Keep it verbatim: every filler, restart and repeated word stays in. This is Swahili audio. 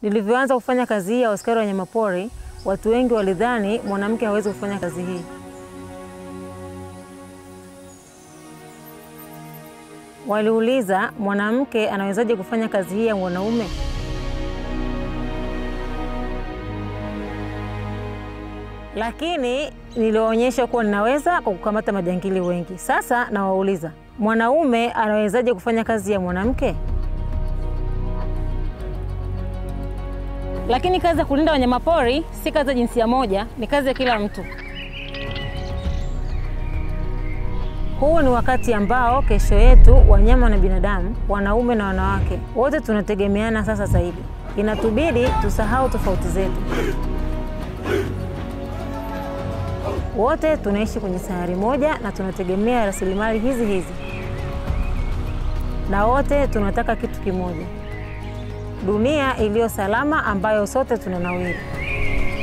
Nilivyoanza kufanya kazi hii ya askari wa wanyamapori, watu wengi walidhani mwanamke hawezi kufanya kazi hii. Waliuliza, mwanamke anawezaje kufanya kazi hii ya mwanaume? Lakini niliwaonyesha kuwa ninaweza kwa kukamata majangili wengi. Sasa nawauliza, mwanaume anawezaje kufanya kazi ya mwanamke? Lakini kazi ya kulinda wanyamapori si kazi ya jinsia moja, ni kazi ya kila mtu. Huu ni wakati ambao kesho yetu, wanyama na binadamu, wanaume na wanawake, wote tunategemeana sasa zaidi. Inatubidi tusahau tofauti zetu. Wote tunaishi kwenye sayari moja na tunategemea rasilimali hizi hizi. Na wote tunataka kitu kimoja. Dunia iliyo salama ambayo sote tunanawiri.